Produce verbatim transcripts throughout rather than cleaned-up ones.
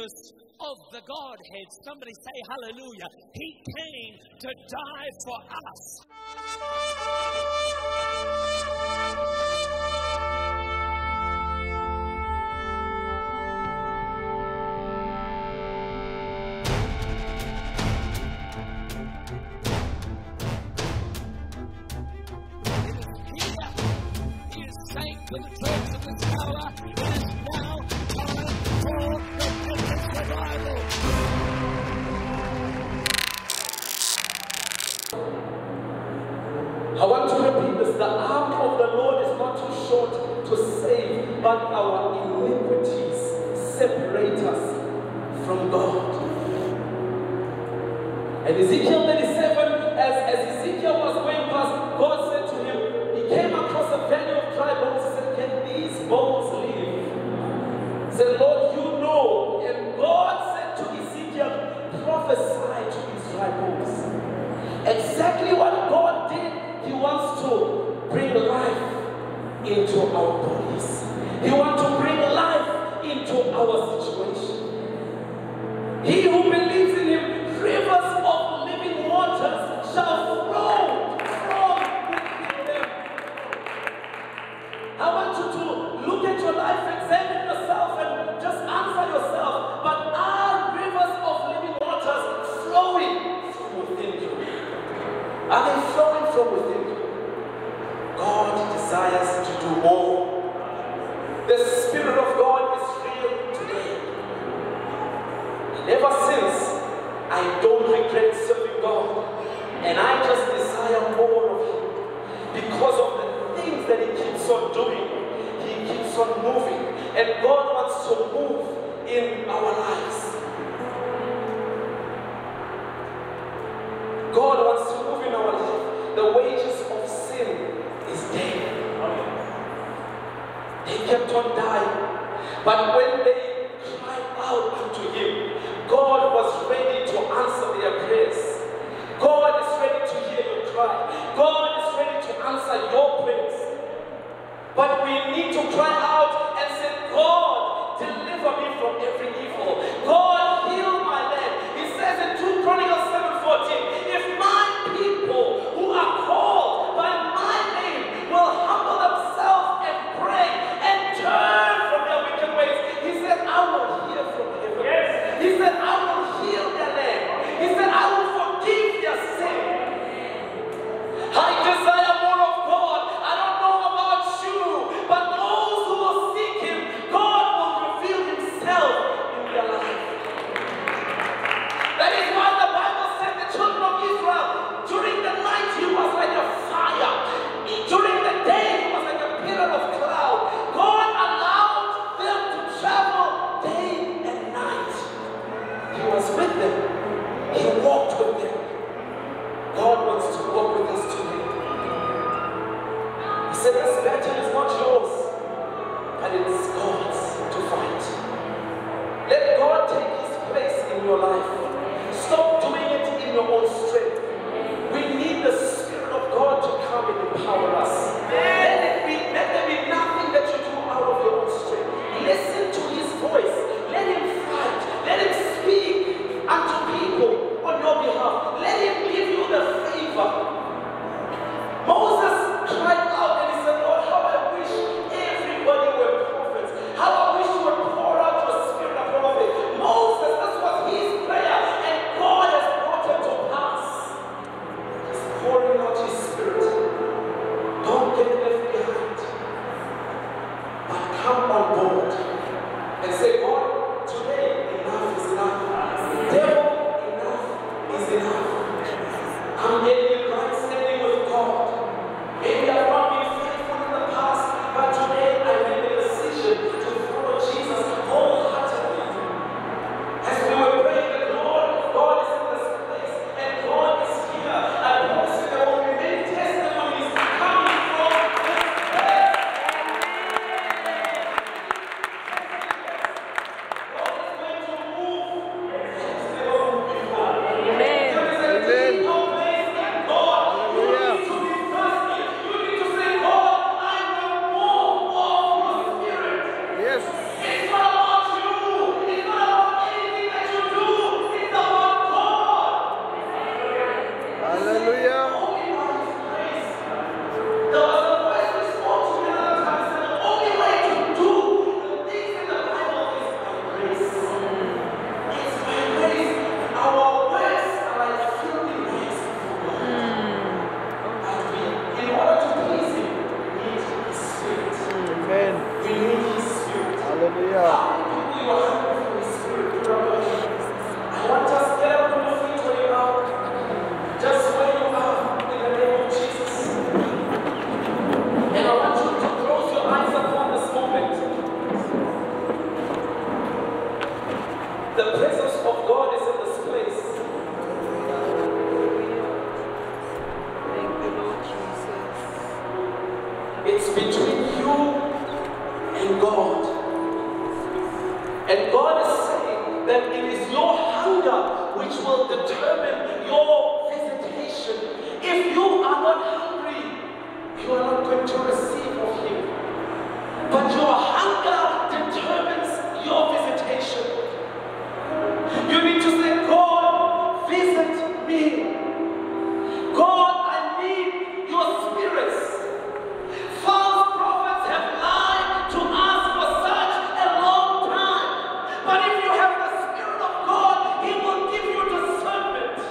fullness of the Godhead. Somebody say hallelujah. He came to die for us. To the church of this hour, it is now time for repentance revival. I want to repeat this. The arm of the Lord is not too short to save, but our iniquities separate us from God. And Ezekiel thirty-seven, as, as Ezekiel was going past, God said to him, he came across a valley of dry bones. He said, can these bones live? He said, Lord, you know. And God said to Ezekiel, prophesy to these dry bones. Exactly what God did, he wants to bring life into our bodies. He wants to bring life into our situation. He who believes in him, rivers of living waters shall flow from within them. I want you to look at your life, examine yourself, and just answer yourself. But are rivers of living waters flowing from within you? Are they flowing from within you? God desires to do more. The Spirit of God is real today. And ever since, I don't regret serving God. And I just desire more of Him. Because of the things that He keeps on doing. He keeps on moving. And God wants to move in our lives. God wants to move in our life. The wages of sin is death. They kept on dying. But when they cried out unto Him, God was ready to answer their prayers. God is ready to hear your cry. God is ready to answer your prayers. But we need to cry out and say, God, deliver me from every evil. God, heal my land. He says in two Chronicles seven fourteen, if my people who are called by my name will humble themselves and pray and turn from their wicked ways, He said, I will hear from heaven. Yes. He said, I will heal their land. He said, I will forgive their sin. I desire more of God. I don't know about you, but those who will seek Him, God will reveal Himself in their life. That is why the Bible said the children of Israel, during the night He was like a fire. During the day He was like a pillar of cloud. God allowed them to travel day and night. He was with them. He walked with them. God wants to walk with us today. He said this battle is not yours, but it's God's to fight. Let God take His place in your life. Stop doing it in your own strength. We need the Spirit of God to come and empower us. Let it be, let there be nothing that you do out of your own strength. Listen to His voice. Let Him fight. Let Him speak unto people on your behalf. Let Him give you the favor. Moses cried out and he said, Lord, how I wish everybody were prophets. How It's between you and God. And God is saying that it is your hunger which will determine your visitation. If you are not hungry, you are not going to receive of Him. But your hunger determines your visitation. You need to say, God, visit me. God, I need your spirits. False prophets have lied to us for such a long time. But if you have the Spirit of God, He will give you discernment.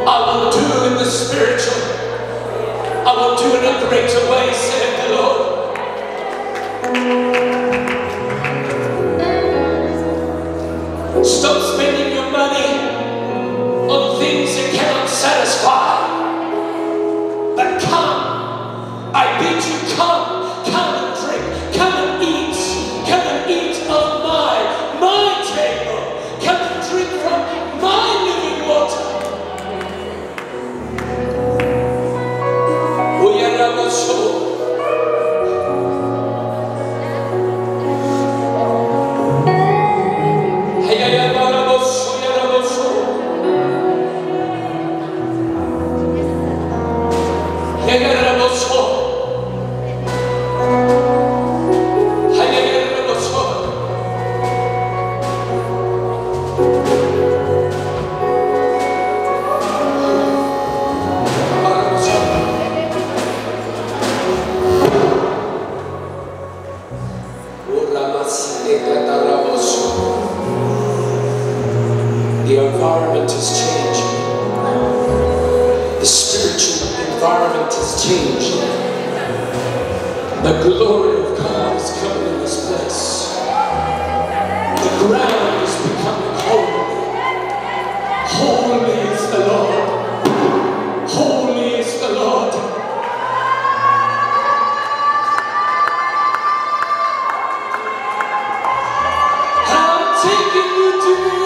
I will do in the spiritual. I will do in a greater way, said the Lord. Stop spending your money on things that cannot satisfy. But come, I bid you come, come and drink, come and eat, come and eat of my, my table, come and drink from my living water. The environment is changing. The spiritual environment is changing. The glory of God is coming in this place. The ground is becoming holy. Holy is the Lord. Holy is the Lord. I'm taking you to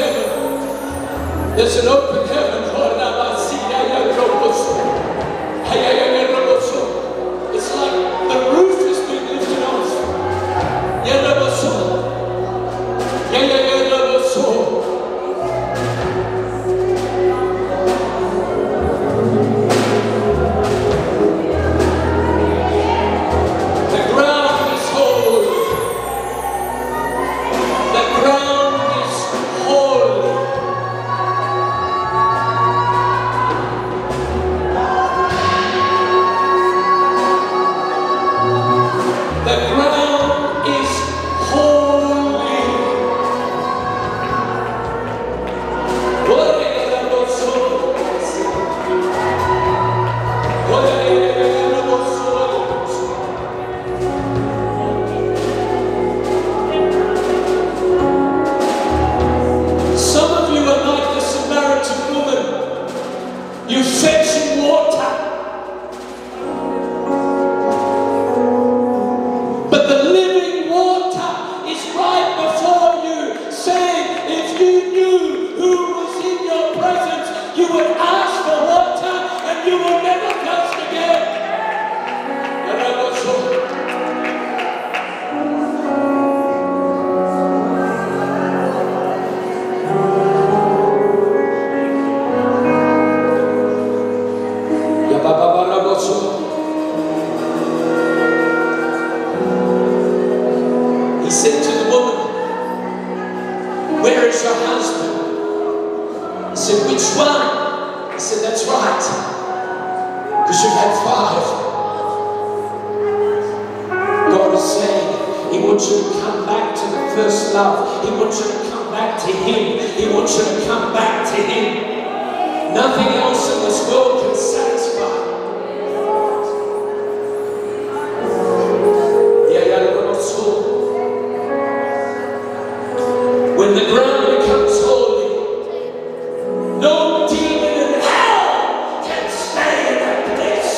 There's an open heaven. should have five. God is saying He wants you to come back to the first love. He wants you to come back to Him. He wants you to come back to Him. Nothing else in this world can satisfy. When the ground becomes holy, no demon in hell can stay in that place.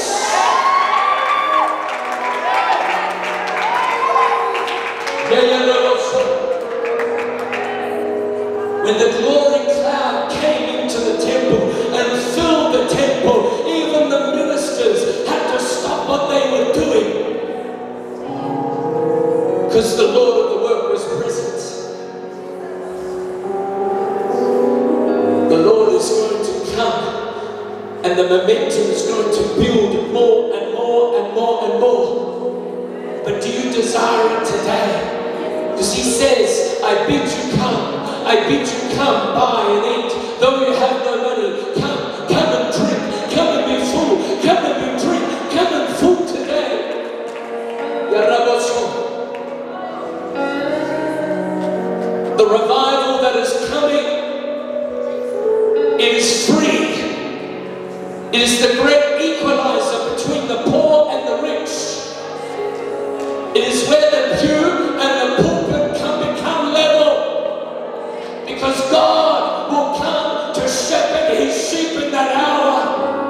When the glory cloud came into the temple and filled the temple, even the ministers had to stop what they were doing, because the Lord of the work was present. The Lord is going to come, and the momentum is going to build more and more and more and more. But do you desire it today? Because He says, I bid you come, I bid you come, buy and eat. Though you have no money, come, come and drink, come and be full, come and be drink, come and full today. The revival that is coming, it is free. It is the great equalizer between the poor and the rich. It is where the pew and the pulpit can become level. Because God will come to shepherd His sheep in that hour.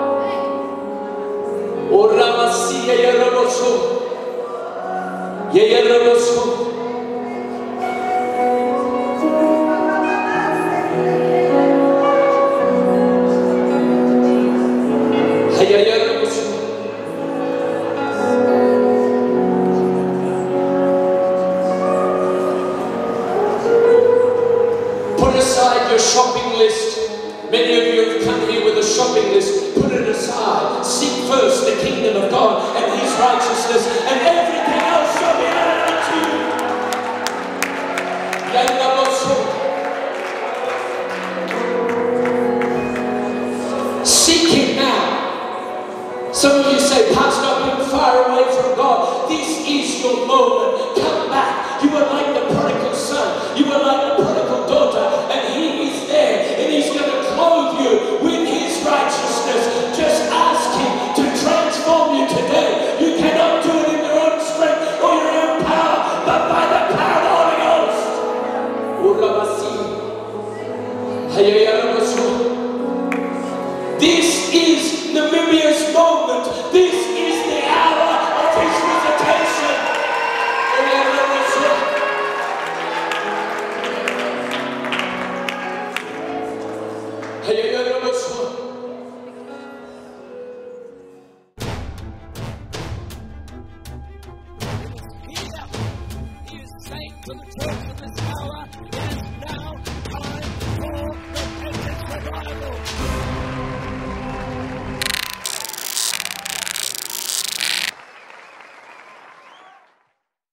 O Ramasiya Yarabosu. Yarabosu. Shopping list. Many of you have come here with a shopping list. Put it aside. Seek first the kingdom of God and His righteousness, and everything else shall be added unto you. Seek Him now. Some of you say, Pastor, I've been far away from God. This is your moment. Come back. You are like the prodigal son. You are like the prodigal daughter. And He is there. And He's going to clothe you with His righteousness. Just ask Him to transform you today. You cannot do it in your own strength or your own power, but by the power of the Holy Ghost. This is Namibia's moment. This is the hour of His visitation. He is saying to the church in this hour, it is now